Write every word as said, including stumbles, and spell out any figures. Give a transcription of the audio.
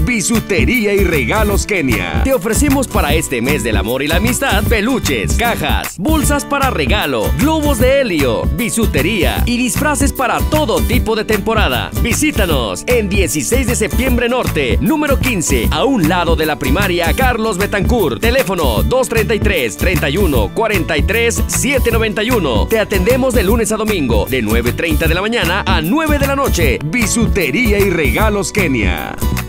Bisutería y Regalos Kenia. Te ofrecimos para este mes del amor y la amistad peluches, cajas, bolsas para regalo, globos de helio, bisutería y disfraces para todo tipo de temporada. Visítanos en dieciséis de septiembre Norte, número quince, a un lado de la primaria Carlos Betancourt. Teléfono dos treinta y tres, treinta y uno, cuarenta y tres, setecientos noventa y uno. Te atendemos de lunes a domingo, de nueve treinta de la mañana a nueve de la noche. Bisutería y Regalos Kenia.